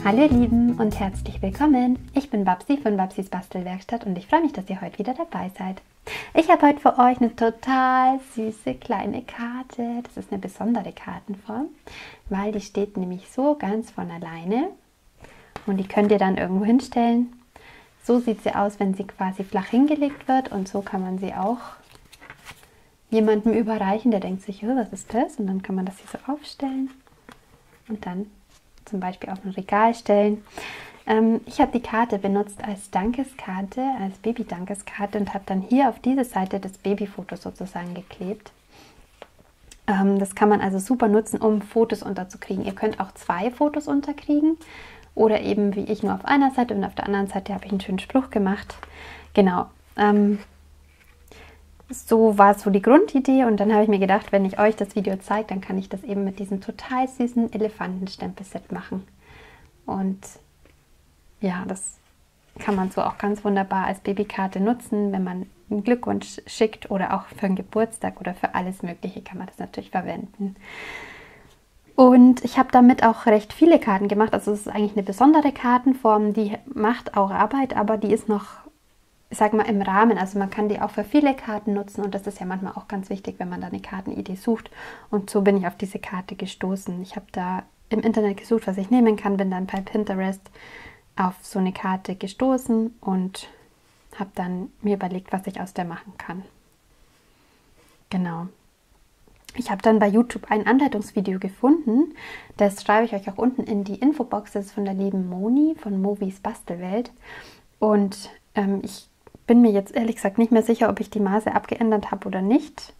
Hallo ihr Lieben und herzlich willkommen. Ich bin Babsi von Babsis Bastelwerkstatt und ich freue mich, dass ihr heute wieder dabei seid. Ich habe heute für euch eine total süße kleine Karte. Das ist eine besondere Kartenform, weil die steht nämlich so ganz von alleine und die könnt ihr dann irgendwo hinstellen. So sieht sie aus, wenn sie quasi flach hingelegt wird, und so kann man sie auch jemandem überreichen, der denkt sich, oh, was ist das? Und dann kann man das hier so aufstellen und dann zum Beispiel auf ein Regal stellen. Ich habe die Karte benutzt als Dankeskarte, als Baby-Dankeskarte, und habe dann hier auf diese Seite das Babyfoto sozusagen geklebt. Das kann man also super nutzen, um Fotos unterzukriegen. Ihr könnt auch 2 Fotos unterkriegen oder eben wie ich nur auf einer Seite, und auf der anderen Seite habe ich einen schönen Spruch gemacht. Genau. So war so die Grundidee, und dann habe ich mir gedacht, wenn ich euch das Video zeige, dann kann ich das eben mit diesem total süßen Elefantenstempelset machen. Und ja, das kann man so auch ganz wunderbar als Babykarte nutzen, wenn man einen Glückwunsch schickt, oder auch für einen Geburtstag oder für alles Mögliche kann man das natürlich verwenden. Und ich habe damit auch recht viele Karten gemacht, also es ist eigentlich eine besondere Kartenform, die macht auch Arbeit, aber die ist noch, ich sage mal, im Rahmen. Also man kann die auch für viele Karten nutzen, und das ist ja manchmal auch ganz wichtig, wenn man da eine Kartenidee sucht. Und so bin ich auf diese Karte gestoßen. Ich habe da im Internet gesucht, was ich nehmen kann, bin dann bei Pinterest auf so eine Karte gestoßen und habe dann mir überlegt, was ich aus der machen kann. Genau. Ich habe dann bei YouTube ein Anleitungsvideo gefunden, das schreibe ich euch auch unten in die Infobox, das ist von der lieben Moni von Movis Bastelwelt. Und ich bin mir jetzt ehrlich gesagt nicht mehr sicher, ob ich die Maße abgeändert habe oder nicht,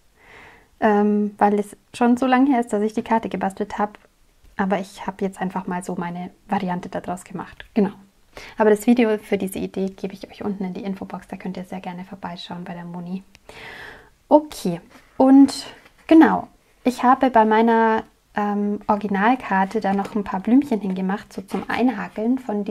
weil es schon so lange her ist, dass ich die Karte gebastelt habe. Aber ich habe jetzt einfach mal so meine Variante daraus gemacht. Genau. Aber das Video für diese Idee gebe ich euch unten in die Infobox, da könnt ihr sehr gerne vorbeischauen bei der Moni. Okay, und genau, ich habe bei meiner Originalkarte da noch ein paar Blümchen hingemacht, so zum Einhakeln von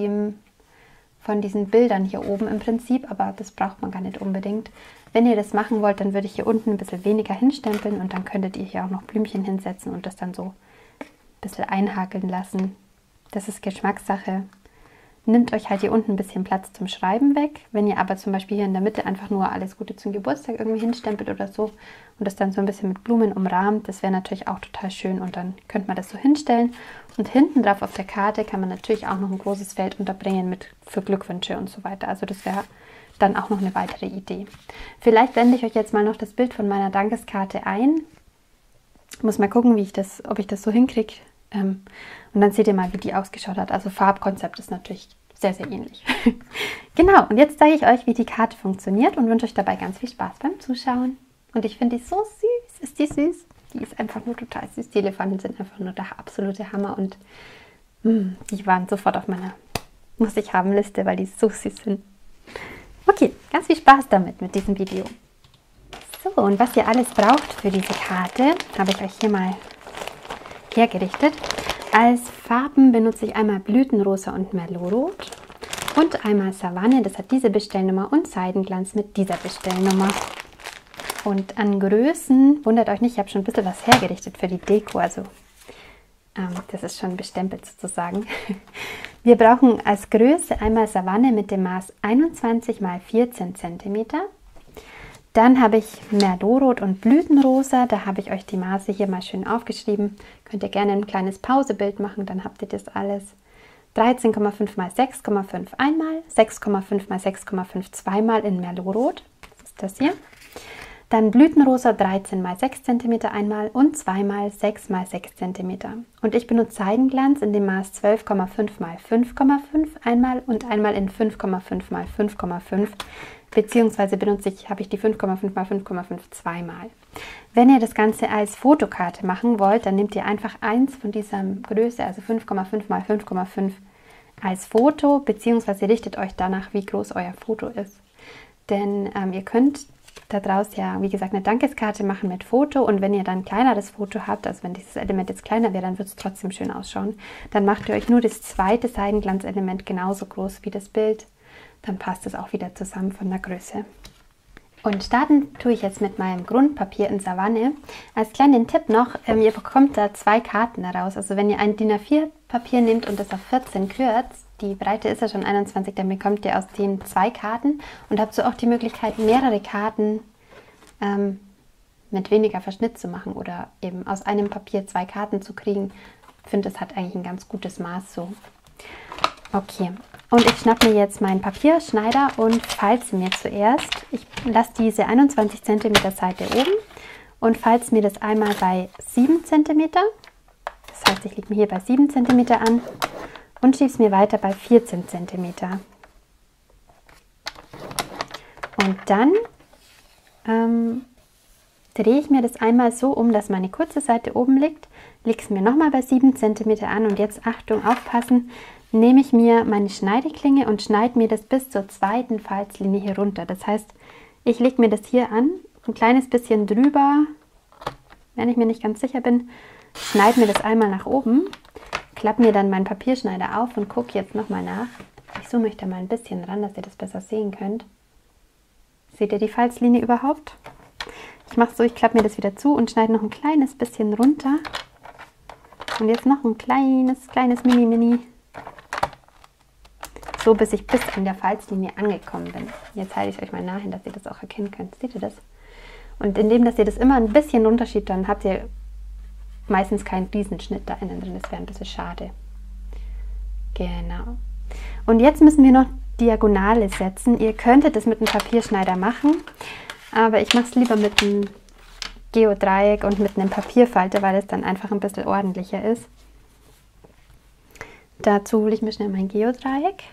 diesen Bildern hier oben im Prinzip, aber das braucht man gar nicht unbedingt. Wenn ihr das machen wollt, dann würde ich hier unten ein bisschen weniger hinstempeln, und dann könntet ihr hier auch noch Blümchen hinsetzen und das dann so ein bisschen einhakeln lassen. Das ist Geschmackssache. Nimmt euch halt hier unten ein bisschen Platz zum Schreiben weg. Wenn ihr aber zum Beispiel hier in der Mitte einfach nur alles Gute zum Geburtstag irgendwie hinstempelt oder so und das dann so ein bisschen mit Blumen umrahmt, das wäre natürlich auch total schön, und dann könnte man das so hinstellen. Und hinten drauf auf der Karte kann man natürlich auch noch ein großes Feld unterbringen für Glückwünsche und so weiter. Also das wäre dann auch noch eine weitere Idee. Vielleicht blende ich euch jetzt mal noch das Bild von meiner Dankeskarte ein. Ich muss mal gucken, ob ich das so hinkriege. Und dann seht ihr mal, wie die ausgeschaut hat. Also Farbkonzept ist natürlich sehr, sehr ähnlich. Genau, und jetzt zeige ich euch, wie die Karte funktioniert, und wünsche euch dabei ganz viel Spaß beim Zuschauen. Und ich finde die so süß. Ist die süß? Die ist einfach nur total süß. Die Elefanten sind einfach nur der absolute Hammer, und die waren sofort auf meiner Muss-ich-haben-Liste, weil die so süß sind. Okay, ganz viel Spaß damit, mit diesem Video. So, und was ihr alles braucht für diese Karte, habe ich euch hier mal hergerichtet. Als Farben benutze ich einmal Blütenrosa und Merlotrot und einmal Savanne, das hat diese Bestellnummer, und Seidenglanz mit dieser Bestellnummer. Und an Größen, wundert euch nicht, ich habe schon ein bisschen was hergerichtet für die Deko, also das ist schon bestempelt sozusagen. Wir brauchen als Größe einmal Savanne mit dem Maß 21 x 14 cm. Dann habe ich Merlotrot und Blütenrosa, da habe ich euch die Maße hier mal schön aufgeschrieben. Könnt ihr gerne ein kleines Pausebild machen, dann habt ihr das alles. 13,5 x 6,5 einmal, 6,5 x 6,5 zweimal in Merlotrot, das ist das hier. Dann Blütenrosa 13 x 6 cm einmal und 2 x 6 x 6 cm. Und ich benutze Seidenglanz in dem Maß 12,5 x 5,5 einmal und einmal in 5,5 x 5,5. Beziehungsweise habe ich die 5,5 x 5,5 zweimal. Wenn ihr das Ganze als Fotokarte machen wollt, dann nehmt ihr einfach eins von dieser Größe, also 5,5 x 5,5 als Foto, beziehungsweise richtet euch danach, wie groß euer Foto ist. Denn ihr könnt daraus ja, wie gesagt, eine Dankeskarte machen mit Foto, und wenn ihr dann ein kleineres Foto habt, also wenn dieses Element jetzt kleiner wäre, dann wird es trotzdem schön ausschauen. Dann macht ihr euch nur das zweite Seidenglanzelement genauso groß wie das Bild. Dann passt es auch wieder zusammen von der Größe. Und starten tue ich jetzt mit meinem Grundpapier in Savanne. Als kleinen Tipp noch, ihr bekommt da 2 Karten daraus. Also wenn ihr ein DIN A4 Papier nehmt und das auf 14 kürzt, die Breite ist ja schon 21, dann bekommt ihr aus denen 2 Karten und habt so auch die Möglichkeit, mehrere Karten mit weniger Verschnitt zu machen oder eben aus einem Papier 2 Karten zu kriegen. Ich finde, das hat eigentlich ein ganz gutes Maß so. Okay, und ich schnappe mir jetzt meinen Papierschneider und falze mir zuerst. Ich lasse diese 21 cm Seite oben und falze mir das einmal bei 7 cm. Das heißt, ich lege mir hier bei 7 cm an und schiebe es mir weiter bei 14 cm. Und dann drehe ich mir das einmal so um, dass meine kurze Seite oben liegt, lege es mir nochmal bei 7 cm an und jetzt Achtung, aufpassen, nehme ich mir meine Schneideklinge und schneide mir das bis zur zweiten Falzlinie hier runter. Das heißt, ich lege mir das hier an, ein kleines bisschen drüber, wenn ich mir nicht ganz sicher bin, schneide mir das einmal nach oben, klappe mir dann meinen Papierschneider auf und gucke jetzt nochmal nach. Ich zoome euch da mal ein bisschen ran, dass ihr das besser sehen könnt. Seht ihr die Falzlinie überhaupt? Ich mache es so, ich klappe mir das wieder zu und schneide noch ein kleines bisschen runter. Und jetzt noch ein kleines Mini. So, bis ich bis an der Falzlinie angekommen bin. Jetzt halte ich es euch mal nah hin, dass ihr das auch erkennen könnt. Seht ihr das? Und indem, dass ihr das immer ein bisschen runterschiebt, dann habt ihr meistens keinen Riesenschnitt da innen drin. Das wäre ein bisschen schade. Genau. Und jetzt müssen wir noch Diagonale setzen. Ihr könntet es mit einem Papierschneider machen, aber ich mache es lieber mit einem Geodreieck und mit einem Papierfalter, weil es dann einfach ein bisschen ordentlicher ist. Dazu hole ich mir schnell mein Geodreieck.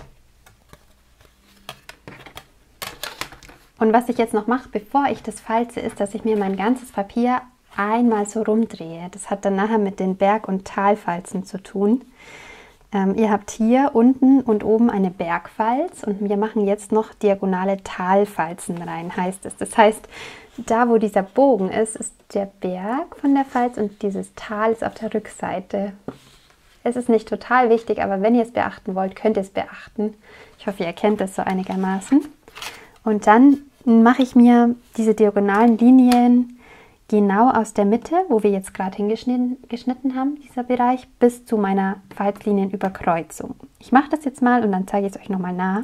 Und was ich jetzt noch mache, bevor ich das falze, ist, dass ich mir mein ganzes Papier einmal so rumdrehe. Das hat dann nachher mit den Berg- und Talfalzen zu tun. Ihr habt hier unten und oben eine Bergfalz und wir machen jetzt noch diagonale Talfalzen rein, heißt es. Das heißt, da wo dieser Bogen ist, ist der Berg von der Falz und dieses Tal ist auf der Rückseite. Es ist nicht total wichtig, aber wenn ihr es beachten wollt, könnt ihr es beachten. Ich hoffe, ihr erkennt das so einigermaßen. Und dann mache ich mir diese diagonalen Linien genau aus der Mitte, wo wir jetzt gerade hingeschnitten haben, dieser Bereich, bis zu meiner Falzlinienüberkreuzung. Ich mache das jetzt mal und dann zeige ich es euch nochmal nah.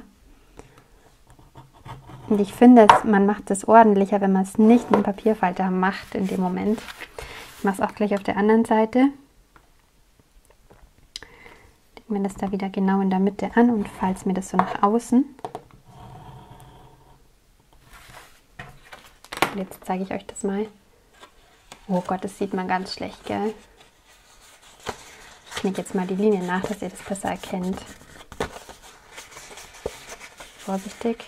Und ich finde, man macht es ordentlicher, wenn man es nicht mit dem Papierfalter macht in dem Moment. Ich mache es auch gleich auf der anderen Seite. Lege mir das da wieder genau in der Mitte an und falze mir das so nach außen. Und jetzt zeige ich euch das mal. Oh Gott, das sieht man ganz schlecht, gell? Ich knicke jetzt mal die Linie nach, dass ihr das besser erkennt. Vorsichtig.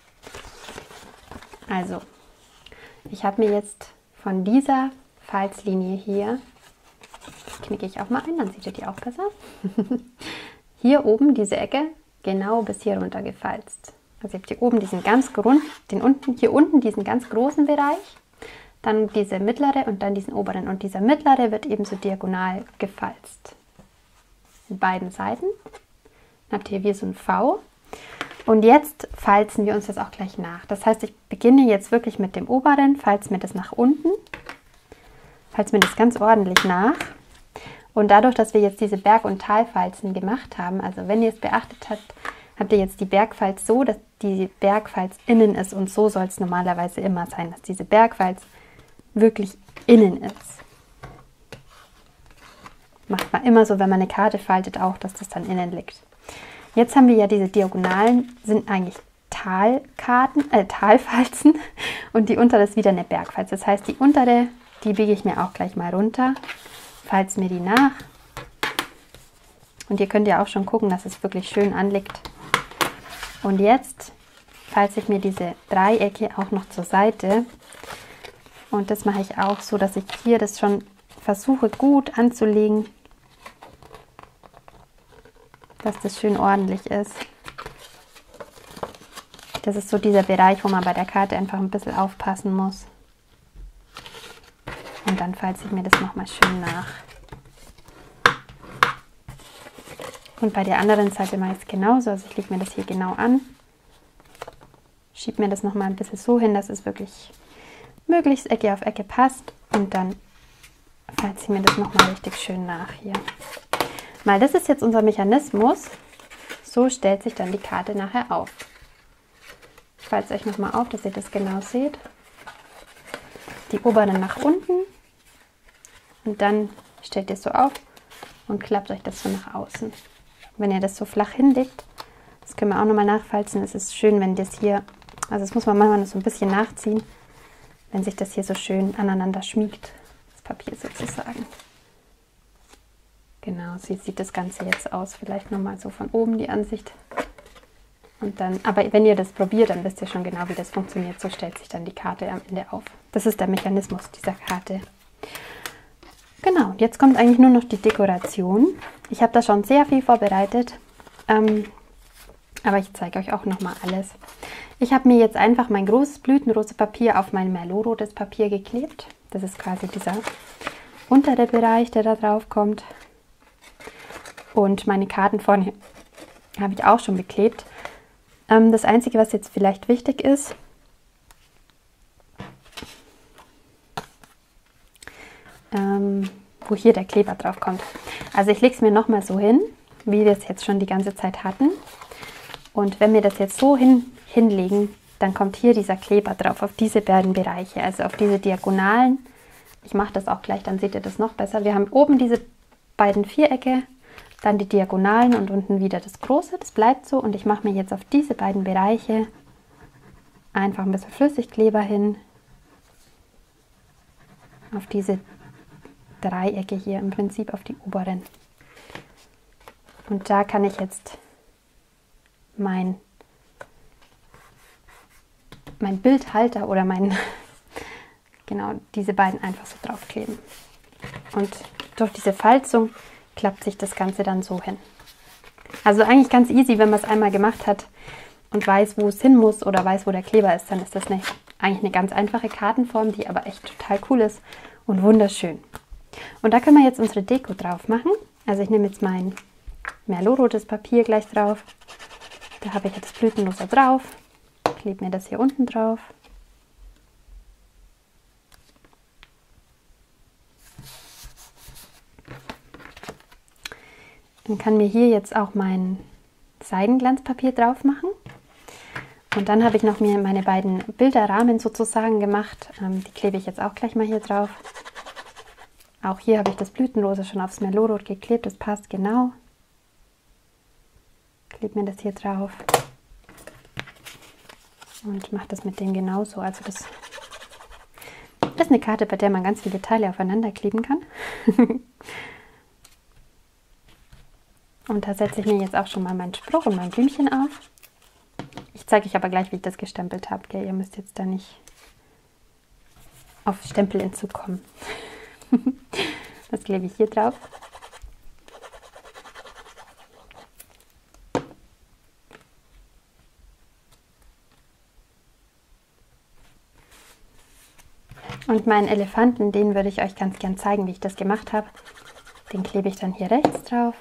Also, ich habe mir jetzt von dieser Falzlinie hier, knicke ich auch mal ein, dann seht ihr die auch besser, hier oben diese Ecke genau bis hier runter gefalzt. Also ihr habt hier oben diesen ganz hier unten diesen ganz großen Bereich, dann diese mittlere und dann diesen oberen. Und dieser mittlere wird ebenso diagonal gefalzt. In beiden Seiten. Dann habt ihr hier wie so ein V. Und jetzt falzen wir uns das auch gleich nach. Das heißt, ich beginne jetzt wirklich mit dem oberen, falze mir das nach unten, falze mir das ganz ordentlich nach. Und dadurch, dass wir jetzt diese Berg- und Talfalzen gemacht haben, also wenn ihr es beachtet habt, habt ihr jetzt die Bergfalz so, dass die Bergfalz innen ist. Und so soll es normalerweise immer sein, dass diese Bergfalz wirklich innen ist. Macht man immer so, wenn man eine Karte faltet, auch, dass das dann innen liegt. Jetzt haben wir ja diese Diagonalen, sind eigentlich Talfalzen und die untere ist wieder eine Bergfalz. Das heißt, die untere, die biege ich mir auch gleich mal runter, falze mir die nach. Und ihr könnt ja auch schon gucken, dass es wirklich schön anliegt. Und jetzt falze ich mir diese Dreiecke auch noch zur Seite. Und das mache ich auch so, dass ich hier das schon versuche gut anzulegen, dass das schön ordentlich ist. Das ist so dieser Bereich, wo man bei der Karte einfach ein bisschen aufpassen muss. Und dann falze ich mir das nochmal schön nach. Und bei der anderen Seite mache ich es genauso. Also ich lege mir das hier genau an, schiebe mir das nochmal ein bisschen so hin, dass es wirklich möglichst Ecke auf Ecke passt. Und dann falze ich mir das nochmal richtig schön nach hier. Weil das ist jetzt unser Mechanismus. So stellt sich dann die Karte nachher auf. Ich falze euch nochmal auf, dass ihr das genau seht. Die oberen nach unten. Und dann stellt ihr es so auf und klappt euch das so nach außen. Wenn ihr das so flach hinlegt, das können wir auch nochmal nachfalzen. Es ist schön, wenn das hier, also das muss man manchmal so ein bisschen nachziehen, wenn sich das hier so schön aneinander schmiegt, das Papier sozusagen. Genau, so sieht das Ganze jetzt aus. Vielleicht nochmal so von oben die Ansicht. Und dann, aber wenn ihr das probiert, dann wisst ihr schon genau, wie das funktioniert. So stellt sich dann die Karte am Ende auf. Das ist der Mechanismus dieser Karte. Genau, jetzt kommt eigentlich nur noch die Dekoration. Ich habe da schon sehr viel vorbereitet, aber ich zeige euch auch nochmal alles. Ich habe mir jetzt einfach mein großes blütenrosa Papier auf mein Merlot-rotes Papier geklebt. Das ist quasi dieser untere Bereich, der da drauf kommt. Und meine Karten vorne habe ich auch schon beklebt. Das Einzige, was jetzt vielleicht wichtig ist, wo hier der Kleber drauf kommt. Also ich lege es mir nochmal so hin, wie wir es jetzt schon die ganze Zeit hatten. Und wenn wir das jetzt so hinlegen, dann kommt hier dieser Kleber drauf, auf diese beiden Bereiche, also auf diese Diagonalen. Ich mache das auch gleich, dann seht ihr das noch besser. Wir haben oben diese beiden Vierecke, dann die Diagonalen und unten wieder das Große. Das bleibt so und ich mache mir jetzt auf diese beiden Bereiche einfach ein bisschen Flüssigkleber hin. Auf diese Dreiecke hier, im Prinzip auf die oberen. Und da kann ich jetzt mein Bildhalter oder genau diese beiden einfach so draufkleben. Und durch diese Falzung klappt sich das Ganze dann so hin. Also eigentlich ganz easy, wenn man es einmal gemacht hat und weiß, wo es hin muss oder weiß, wo der Kleber ist, dann ist das eigentlich eine ganz einfache Kartenform, die aber echt total cool ist und wunderschön. Und da können wir jetzt unsere Deko drauf machen. Also ich nehme jetzt mein Merlot-rotes Papier gleich drauf. Da habe ich jetzt Blütenrosa drauf. Klebe mir das hier unten drauf. Dann kann mir hier jetzt auch mein Seidenglanzpapier drauf machen. Und dann habe ich noch mir meine beiden Bilderrahmen sozusagen gemacht. Die klebe ich jetzt auch gleich mal hier drauf. Auch hier habe ich das Blütenrosa schon aufs Merlotrot geklebt. Das passt genau. Klebe mir das hier drauf. Und mache das mit dem genauso. Also das ist eine Karte, bei der man ganz viele Teile aufeinander kleben kann. Und da setze ich mir jetzt auch schon mal meinen Spruch und mein Blümchen auf. Ich zeige euch aber gleich, wie ich das gestempelt habe. Gell? Ihr müsst jetzt da nicht auf Stempelentzug kommen. Das klebe ich hier drauf. Und meinen Elefanten, den würde ich euch ganz gern zeigen, wie ich das gemacht habe. Den klebe ich dann hier rechts drauf.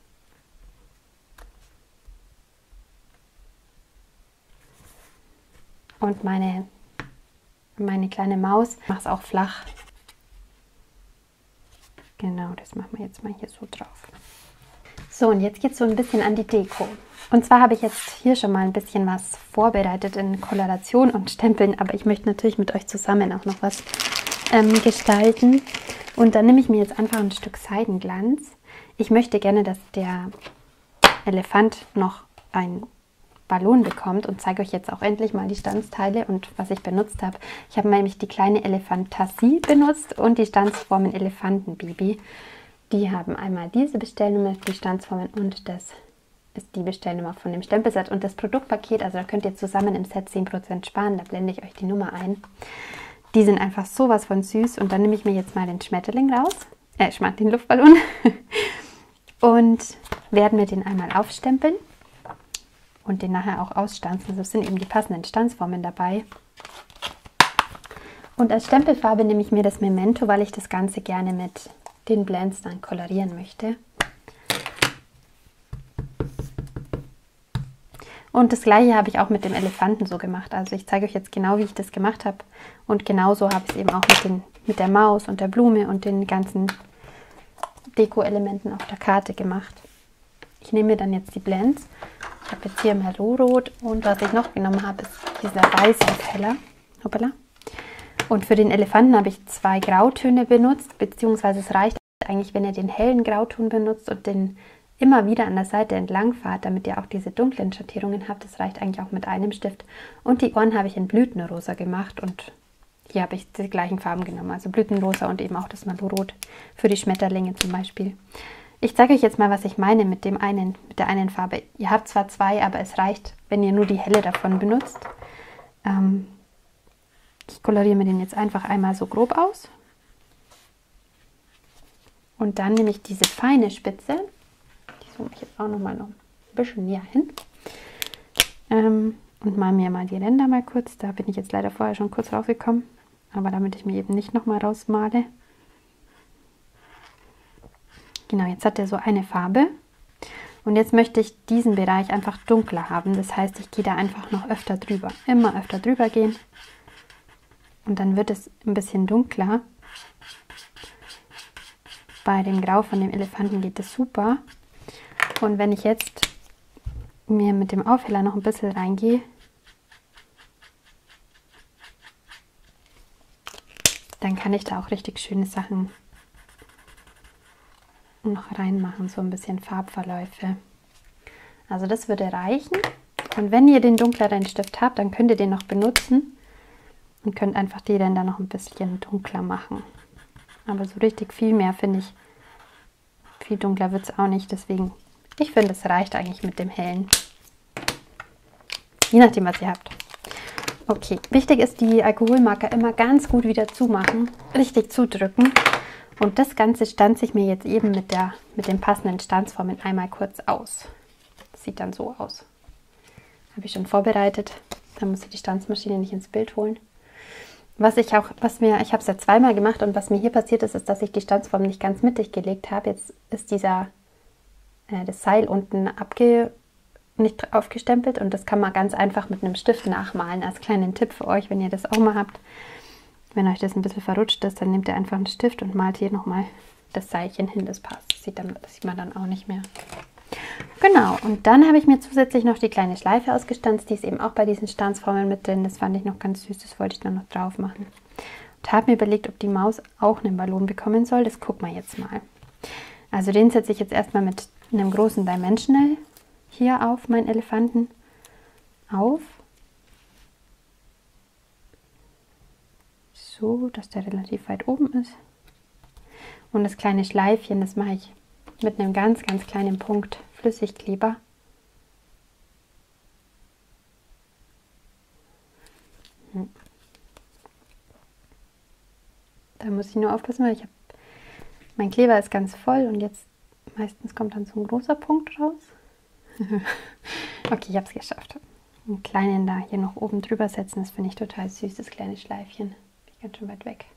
Und meine kleine Maus, ich mache es auch flach. Genau, das machen wir jetzt mal hier so drauf. So, und jetzt geht es so ein bisschen an die Deko. Und zwar habe ich jetzt hier schon mal ein bisschen was vorbereitet in Koloration und Stempeln, aber ich möchte natürlich mit euch zusammen auch noch was gestalten. Und dann nehme ich mir jetzt einfach ein Stück Seidenglanz. Ich möchte gerne, dass der Elefant noch ein Ballon bekommt und zeige euch jetzt auch endlich mal die Stanzteile und was ich benutzt habe. Ich habe nämlich die kleine Elefantasie benutzt und die Stanzformen Elefantenbaby. Die haben einmal diese Bestellnummer, die Stanzformen, und das ist die Bestellnummer von dem Stempelset. Und das Produktpaket, also da könnt ihr zusammen im Set 10% sparen, da blende ich euch die Nummer ein. Die sind einfach sowas von süß und dann nehme ich mir jetzt mal den Schmetterling raus, den Luftballon und werde mir den einmal aufstempeln. Und den nachher auch ausstanzen. Das sind eben die passenden Stanzformen dabei. Und als Stempelfarbe nehme ich mir das Memento, weil ich das Ganze gerne mit den Blends dann kolorieren möchte. Und das gleiche habe ich auch mit dem Elefanten so gemacht. Also ich zeige euch jetzt genau, wie ich das gemacht habe. Und genauso habe ich es eben auch mit der Maus und der Blume und den ganzen Deko-Elementen auf der Karte gemacht. Ich nehme mir dann jetzt die Blends. Ich habe jetzt hier Merlot und was ich noch genommen habe, ist dieser weiße Heller. Hoppala. Und für den Elefanten habe ich 2 Grautöne benutzt, beziehungsweise es reicht eigentlich, wenn ihr den hellen Grauton benutzt und den immer wieder an der Seite entlang fahrt, damit ihr auch diese dunklen Schattierungen habt. Das reicht eigentlich auch mit einem Stift. Und die Ohren habe ich in Blütenrosa gemacht und hier habe ich die gleichen Farben genommen, also Blütenrosa und eben auch das Marlboro für die Schmetterlinge zum Beispiel. Ich zeige euch jetzt mal, was ich meine mit der einen Farbe. Ihr habt zwar 2, aber es reicht, wenn ihr nur die helle davon benutzt. Ich koloriere mir den jetzt einfach einmal so grob aus. Und dann nehme ich diese feine Spitze, die zoome ich jetzt auch noch ein bisschen näher hin. Und mal mir mal die Ränder mal kurz. Da bin ich jetzt leider vorher schon kurz rausgekommen. Aber damit ich mir eben nicht nochmal rausmale. Genau, jetzt hat er so eine Farbe. Und jetzt möchte ich diesen Bereich einfach dunkler haben. Das heißt, ich gehe da einfach noch öfter drüber. Immer öfter drüber gehen. Und dann wird es ein bisschen dunkler. Bei dem Grau von dem Elefanten geht es super. Und wenn ich jetzt mir mit dem Aufheller noch ein bisschen reingehe, dann kann ich da auch richtig schöne Sachen noch reinmachen, so ein bisschen Farbverläufe. Also das würde reichen. Und wenn ihr den dunkleren Stift habt, dann könnt ihr den noch benutzen und könnt einfach die Ränder noch ein bisschen dunkler machen. Aber so richtig viel mehr finde ich, viel dunkler wird es auch nicht. Deswegen, ich finde, es reicht eigentlich mit dem hellen. Je nachdem, was ihr habt. Okay, wichtig ist, die Alkoholmarker immer ganz gut wieder zumachen, richtig zudrücken. Und das Ganze stanze ich mir jetzt eben mit den passenden Stanzformen einmal kurz aus. Das sieht dann so aus. Habe ich schon vorbereitet. Dann muss ich die Stanzmaschine nicht ins Bild holen. Ich habe es ja zweimal gemacht und was mir hier passiert ist, ist, dass ich die Stanzform nicht ganz mittig gelegt habe. Jetzt ist das Seil unten nicht aufgestempelt und das kann man ganz einfach mit einem Stift nachmalen. Als kleinen Tipp für euch, wenn ihr das auch mal habt. Wenn euch das ein bisschen verrutscht ist, dann nehmt ihr einfach einen Stift und malt hier nochmal das Seilchen hin, das passt. Das sieht man dann auch nicht mehr. Genau, und dann habe ich mir zusätzlich noch die kleine Schleife ausgestanzt, die ist eben auch bei diesen Stanzformeln mit drin. Das fand ich noch ganz süß, das wollte ich dann noch drauf machen. Und habe mir überlegt, ob die Maus auch einen Ballon bekommen soll. Das gucken wir jetzt mal. Also den setze ich jetzt erstmal mit einem großen Dimensional hier auf meinen Elefanten auf. So, dass der relativ weit oben ist. Und das kleine Schleifchen, das mache ich mit einem ganz, ganz kleinen Punkt Flüssigkleber. Da muss ich nur aufpassen, weil mein Kleber ist ganz voll und jetzt meistens kommt dann so ein großer Punkt raus. Okay, ich habe es geschafft. Einen kleinen da hier noch oben drüber setzen, das finde ich total süß, das kleine Schleifchen. Bin ganz schön weit weg.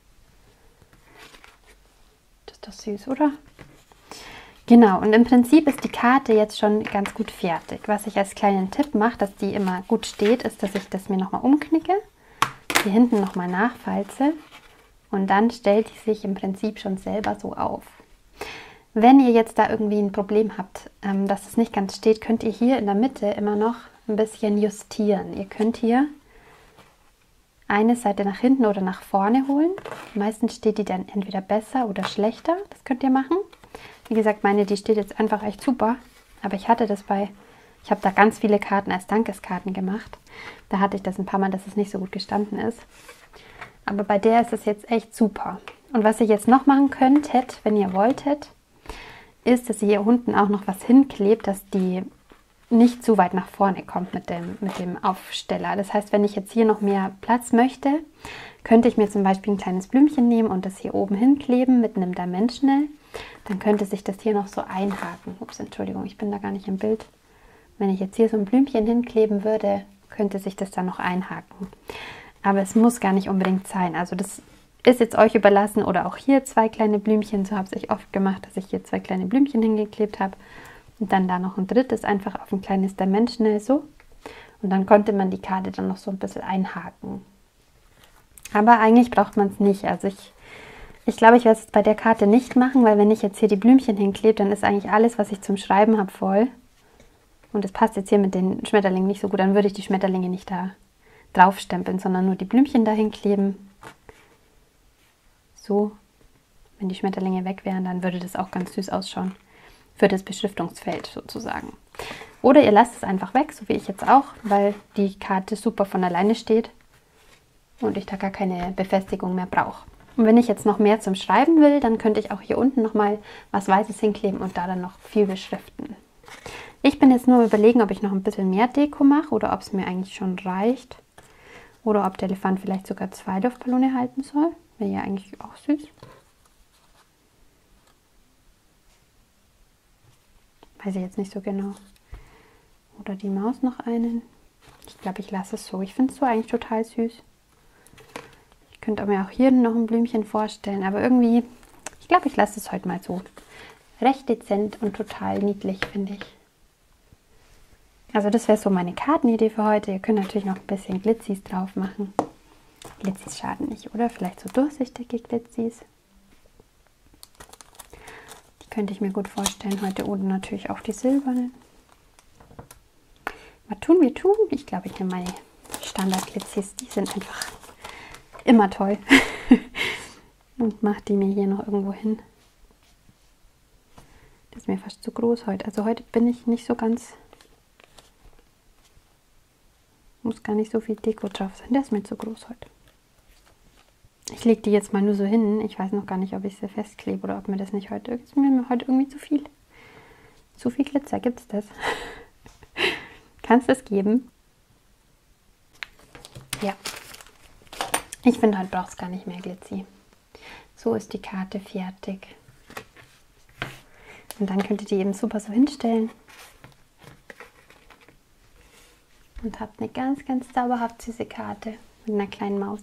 Das ist doch süß, oder? Genau, und im Prinzip ist die Karte jetzt schon ganz gut fertig. Was ich als kleinen Tipp mache, dass die immer gut steht, ist, dass ich das mir nochmal umknicke, hier hinten nochmal nachfalze und dann stellt die sich im Prinzip schon selber so auf. Wenn ihr jetzt da irgendwie ein Problem habt, dass es nicht ganz steht, könnt ihr hier in der Mitte immer noch ein bisschen justieren. Ihr könnt hier eine Seite nach hinten oder nach vorne holen. Meistens steht die dann entweder besser oder schlechter. Das könnt ihr machen. Wie gesagt, die steht jetzt einfach echt super. Aber ich habe da ganz viele Karten als Dankeskarten gemacht. Da hatte ich das ein paar Mal, dass es nicht so gut gestanden ist. Aber bei der ist es jetzt echt super. Und was ihr jetzt noch machen könntet, wenn ihr wolltet, ist, dass ihr hier unten auch noch was hinklebt, dass die nicht zu weit nach vorne kommt mit dem Aufsteller. Das heißt, wenn ich jetzt hier noch mehr Platz möchte, könnte ich mir zum Beispiel ein kleines Blümchen nehmen und das hier oben hinkleben mit einem Dimensional. Dann könnte sich das hier noch so einhaken. Ups, Entschuldigung, ich bin da gar nicht im Bild. Wenn ich jetzt hier so ein Blümchen hinkleben würde, könnte sich das dann noch einhaken. Aber es muss gar nicht unbedingt sein. Also das ist jetzt euch überlassen oder auch hier 2 kleine Blümchen. So habe ich oft gemacht, dass ich hier 2 kleine Blümchen hingeklebt habe. Und dann da noch ein drittes einfach auf ein kleines Dimensional so. Und dann konnte man die Karte dann noch so ein bisschen einhaken. Aber eigentlich braucht man es nicht. Also ich glaube, ich werde es bei der Karte nicht machen, weil wenn ich jetzt hier die Blümchen hinklebe, dann ist eigentlich alles, was ich zum Schreiben habe, voll. Und es passt jetzt hier mit den Schmetterlingen nicht so gut. Dann würde ich die Schmetterlinge nicht da drauf stempeln, sondern nur die Blümchen dahin kleben. So, wenn die Schmetterlinge weg wären, dann würde das auch ganz süß ausschauen. Für das Beschriftungsfeld sozusagen. Oder ihr lasst es einfach weg, so wie ich jetzt auch, weil die Karte super von alleine steht und ich da gar keine Befestigung mehr brauche. Und wenn ich jetzt noch mehr zum Schreiben will, dann könnte ich auch hier unten nochmal was Weißes hinkleben und da dann noch viel beschriften. Ich bin jetzt nur überlegen, ob ich noch ein bisschen mehr Deko mache oder ob es mir eigentlich schon reicht. Oder ob der Elefant vielleicht sogar 2 Luftballone halten soll. Wäre ja eigentlich auch süß. Weiß ich jetzt nicht so genau. Oder die Maus noch einen. Ich glaube, ich lasse es so. Ich finde es so eigentlich total süß. Ich könnte mir auch hier noch ein Blümchen vorstellen. Aber irgendwie, ich glaube, ich lasse es heute mal so. Recht dezent und total niedlich, finde ich. Also das wäre so meine Kartenidee für heute. Ihr könnt natürlich noch ein bisschen Glitzis drauf machen. Glitzis schaden nicht, oder? Vielleicht so durchsichtige Glitzis. Die könnte ich mir gut vorstellen heute. Oder natürlich auch die silbernen. Was tun wir tun? Ich glaube, ich nehme meine Standard-Glitzis. Die sind einfach immer toll. Und mache die mir hier noch irgendwo hin. Das ist mir fast zu groß heute. Also heute bin ich nicht so ganz... Muss gar nicht so viel Deko drauf sein. Der ist mir zu groß heute. Ich lege die jetzt mal nur so hin. Ich weiß noch gar nicht, ob ich sie festklebe oder ob mir das nicht heute... Ist mir heute irgendwie zu viel. Zu viel Glitzer. Gibt es das? Kannst du es geben? Ja. Ich finde, heute braucht es gar nicht mehr Glitzi. So ist die Karte fertig. Und dann könnt ihr die eben super so hinstellen. Und habt eine ganz, ganz zauberhaft süße Karte mit einer kleinen Maus.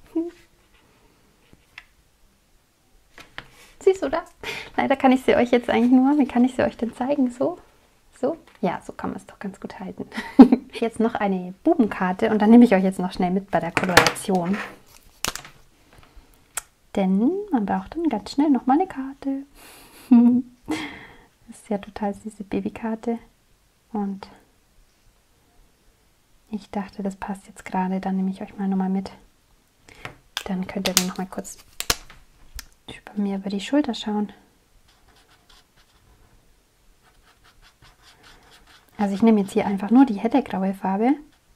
Süß, oder? Leider kann ich sie euch jetzt eigentlich nur, wie kann ich sie euch denn zeigen? So? So? Ja, so kann man es doch ganz gut halten. Jetzt noch eine Bubenkarte und dann nehme ich euch jetzt noch schnell mit bei der Koloration. Denn man braucht dann ganz schnell nochmal eine Karte. Das ist ja total süße Babykarte. Und ich dachte, das passt jetzt gerade. Dann nehme ich euch mal nochmal mit. Dann könnt ihr dann nochmal kurz bei mir über die Schulter schauen. Also ich nehme jetzt hier einfach nur die helle graue Farbe.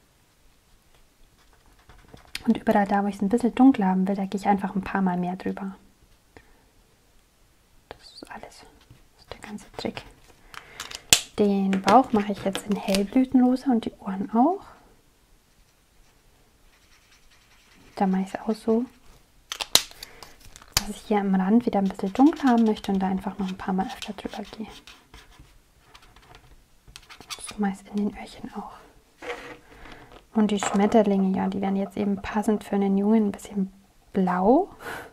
Und überall da, wo ich es ein bisschen dunkler haben will, da gehe ich einfach ein paar Mal mehr drüber. Das ist alles. Das ist der ganze Trick. Den Bauch mache ich jetzt in hellblütenrosa und die Ohren auch. Da mache ich es auch so, dass ich hier am Rand wieder ein bisschen dunkel haben möchte und da einfach noch ein paar Mal öfter drüber gehe. So mache ich es in den Öhrchen auch. Und die Schmetterlinge, ja, die werden jetzt eben passend für einen Jungen ein bisschen blau.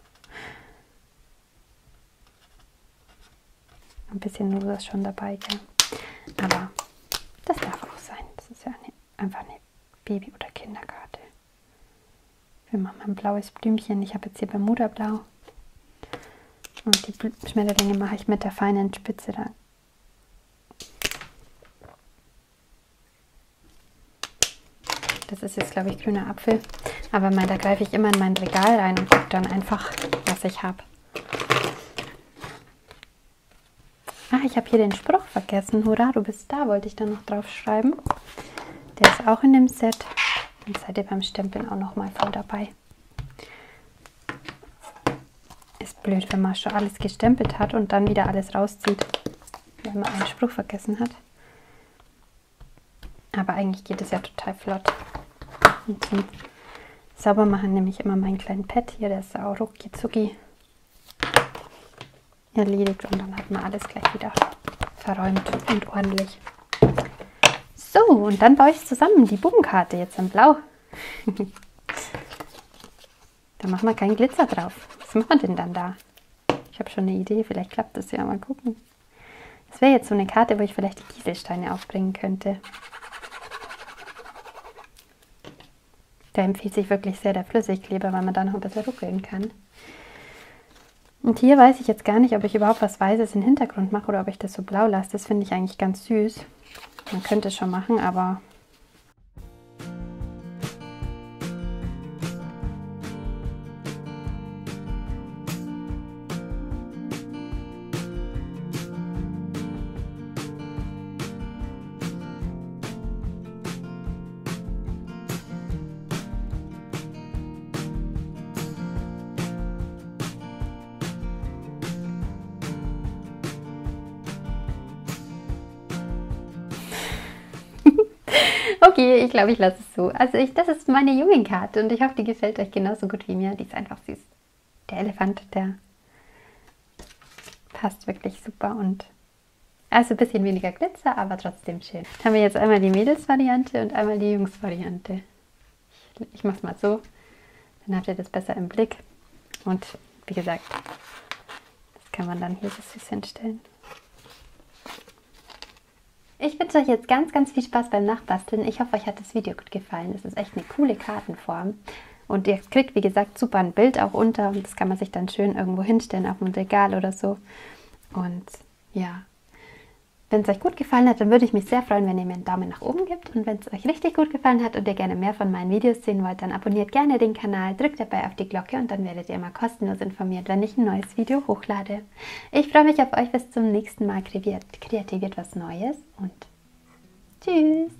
Ein bisschen rosa ist schon dabei, gell? Aber das darf auch sein. Das ist ja einfach eine Baby- oder Kinderkarte. Wir machen mal ein blaues Blümchen. Ich habe jetzt hier Bermuda-Blau. Und die Schmetterlinge mache ich mit der feinen Spitze da. Das ist jetzt, glaube ich, grüner Apfel. Aber da greife ich immer in mein Regal rein und gucke dann einfach, was ich habe. Ah, ich habe hier den Spruch vergessen. Hurra, du bist da, wollte ich dann noch drauf schreiben. Der ist auch in dem Set. Dann seid ihr beim Stempeln auch noch mal voll dabei. Ist blöd, wenn man schon alles gestempelt hat und dann wieder alles rauszieht, wenn man einen Spruch vergessen hat. Aber eigentlich geht es ja total flott. Und zum Saubermachen nehme ich immer meinen kleinen Pad hier, der ist auch rucki zucki erledigt und dann hat man alles gleich wieder verräumt und ordentlich. So, und dann baue ich zusammen die Bubenkarte jetzt in Blau. Da machen wir keinen Glitzer drauf. Was machen wir denn dann da? Ich habe schon eine Idee, vielleicht klappt das ja, mal gucken. Das wäre jetzt so eine Karte, wo ich vielleicht die Kieselsteine aufbringen könnte. Da empfiehlt sich wirklich sehr der Flüssigkleber, weil man da noch ein bisschen ruckeln kann. Und hier weiß ich jetzt gar nicht, ob ich überhaupt was Weißes in den Hintergrund mache oder ob ich das so blau lasse. Das finde ich eigentlich ganz süß. Man könnte es schon machen, aber... Okay, ich glaube, ich lasse es so. Also das ist meine Jungenkarte und ich hoffe, die gefällt euch genauso gut wie mir. Die ist einfach süß. Der Elefant, der passt wirklich super und also ein bisschen weniger Glitzer, aber trotzdem schön. Dann haben wir jetzt einmal die Mädels-Variante und einmal die Jungs-Variante. Ich mache es mal so, dann habt ihr das besser im Blick. Und wie gesagt, das kann man dann hier so süß hinstellen. Ich wünsche euch jetzt ganz, ganz viel Spaß beim Nachbasteln. Ich hoffe, euch hat das Video gut gefallen. Das ist echt eine coole Kartenform. Und ihr kriegt, wie gesagt, super ein Bild auch unter. Und das kann man sich dann schön irgendwo hinstellen, auf ein Regal oder so. Und ja, wenn es euch gut gefallen hat, dann würde ich mich sehr freuen, wenn ihr mir einen Daumen nach oben gebt. Und wenn es euch richtig gut gefallen hat und ihr gerne mehr von meinen Videos sehen wollt, dann abonniert gerne den Kanal, drückt dabei auf die Glocke und dann werdet ihr immer kostenlos informiert, wenn ich ein neues Video hochlade. Ich freue mich auf euch, bis zum nächsten Mal. Kreativiert was Neues und tschüss!